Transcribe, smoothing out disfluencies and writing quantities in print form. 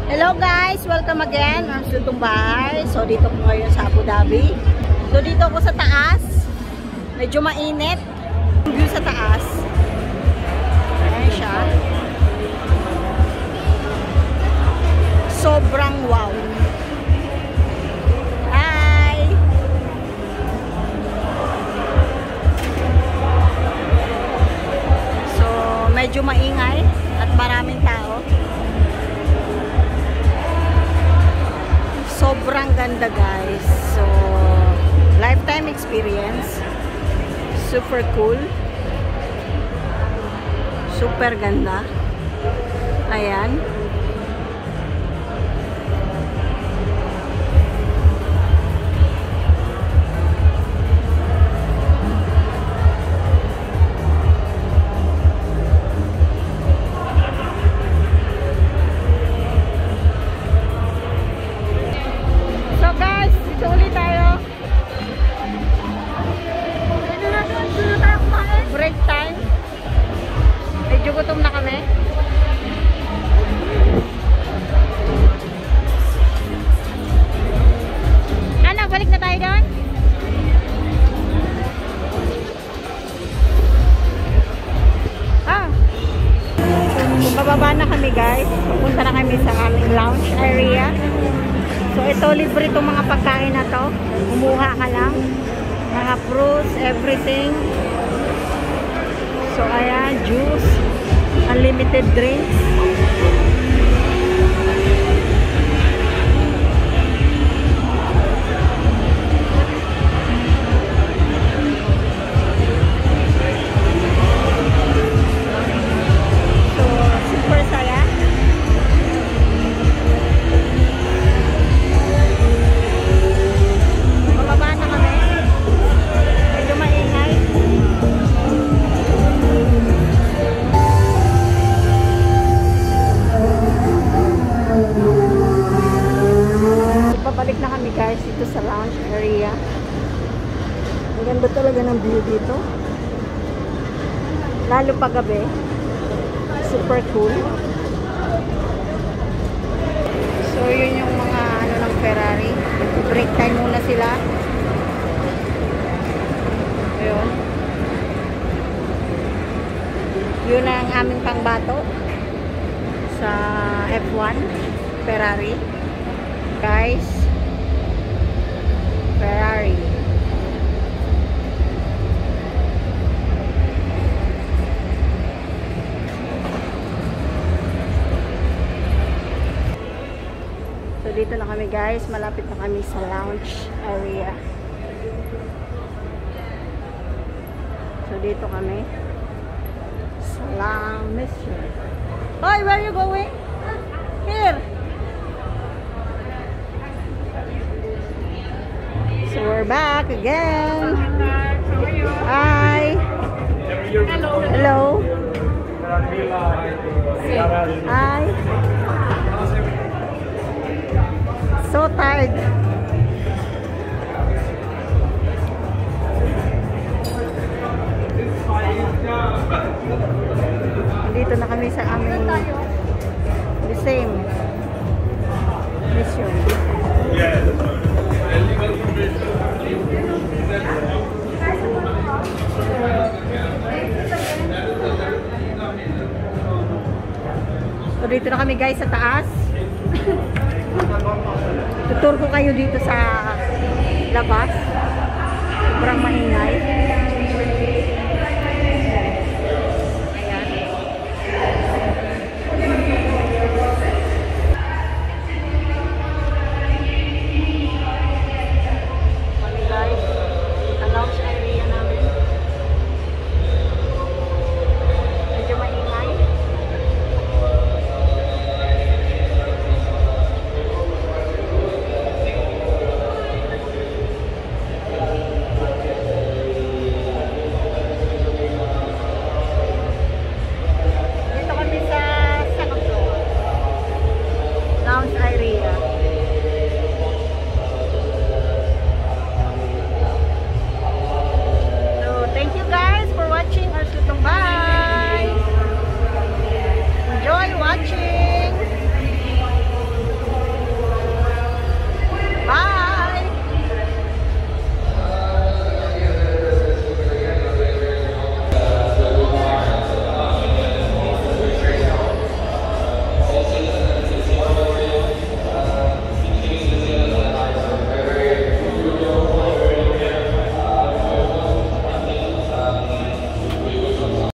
Hello guys! Welcome again. I'm Sultong Bahay. So dito ko ngayon sa Abu Dhabi. So dito ako sa taas. Medyo mainit. Yung view sa taas. Ayan siya. Sobrang wow. Hi! So medyo maingay at maraming tao. Sobrang ganda guys. So, lifetime experience. Super cool. Super ganda. Ayan. Break time. Medyo gutom na kami. Ano, balik na tayo doon? Bababa na kami guys. Pupunta na kami sa aming lounge area. So ito, libre itong mga pagkain na to. Kumuha ka lang. Mga fruits, everything. So ayan, juice, unlimited drinks. So super saya. Bababa na kami. Medyo maingay. Babalik na kami guys dito sa lounge area. Ang ganda talaga ng view dito. Lalo pag gabi. Super cool. So yun yung mga ano ng Ferrari. Break time muna sila. Ayun. Yun ang aming pangbato sa F1 Ferrari. Guys, Ferrari. So dito na kami guys, malapit na kami sa lounge area. So dito kami sa lounge. Hoy, where are you going? Here. So we're back again. Hi. Hello. Hello. Hi. So tired. Dito na kami sa aming the same mission. Yeah. So dito na kami guys sa taas. Tutur ko kayo dito sa labas. Sobrang maingay.